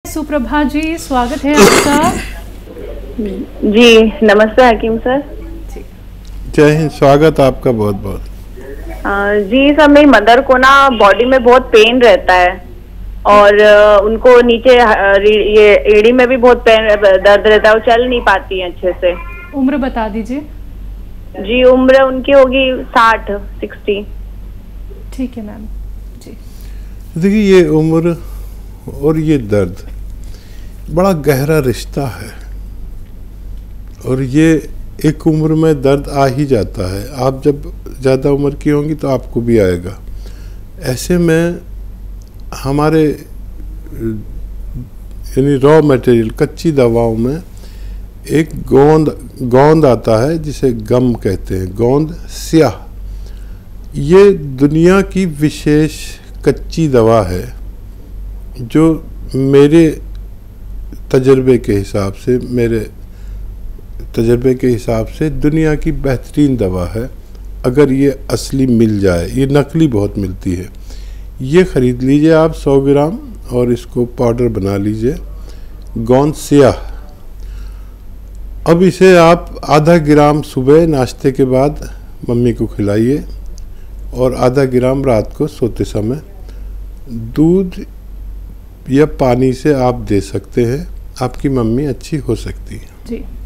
सुप्रभा जी, स्वागत है आपका। जी नमस्ते हकीम सर। जय हिंद, स्वागत आपका बहुत बहुत। जी सर, मेरी मदर को ना बॉडी में बहुत पेन रहता है और उनको नीचे ये एड़ी में भी बहुत पेन दर्द रहता है, वो चल नहीं पाती है अच्छे से। उम्र बता दीजिए। जी उम्र उनकी होगी 60। ठीक है मैम जी। देखिए, ये उम्र और ये दर्द बड़ा गहरा रिश्ता है और ये एक उम्र में दर्द आ ही जाता है। आप जब ज़्यादा उम्र की होंगी तो आपको भी आएगा। ऐसे में हमारे यानी रॉ मटेरियल, कच्ची दवाओं में एक गोंद आता है जिसे गम कहते हैं, गोंद स्याह। ये दुनिया की विशेष कच्ची दवा है जो मेरे तजर्बे के हिसाब से दुनिया की बेहतरीन दवा है। अगर ये असली मिल जाए, ये नकली बहुत मिलती है। ये ख़रीद लीजिए आप 100 ग्राम और इसको पाउडर बना लीजिए, गोंद स्याह। अब इसे आप आधा ग्राम सुबह नाश्ते के बाद मम्मी को खिलाइए और आधा ग्राम रात को सोते समय दूध या पानी से आप दे सकते हैं। आपकी मम्मी अच्छी हो सकती है। जी।